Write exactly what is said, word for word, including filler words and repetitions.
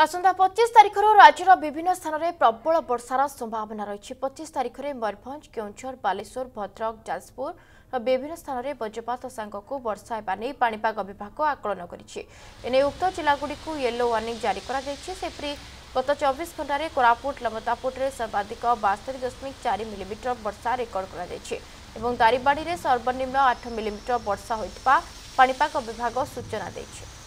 आसंता पच्चीस तारीख राज्यर विभिन्न स्थान में प्रबल वर्षार संभावना रही। पच्चीस तारीख में मयूरभंज, केउंझर, बालेश्वर, भद्रक, जाजपुर विभिन्न स्थान में वज्रपात सांगक वर्षा नहीं पाणीपाग विभाग आकलन करे। उक्त जिलागुड़ी येलो वार्निंग जारी कर गत चौबीस घंटे कोरापुट लमतापुट में सर्वाधिक बास्तरी दशमिक चार मिलीमीटर वर्षा रेकर्ड कर दारिबाड़ी में सर्वनिम्न आठ मिलीमीटर वर्षा होता पाणीपाग विभाग सूचना देछि।